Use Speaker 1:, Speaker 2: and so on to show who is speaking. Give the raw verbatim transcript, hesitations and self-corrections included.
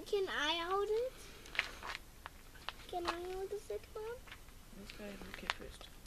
Speaker 1: Can I hold it? Can I hold the stick, Mom?
Speaker 2: Let's go ahead and look it first.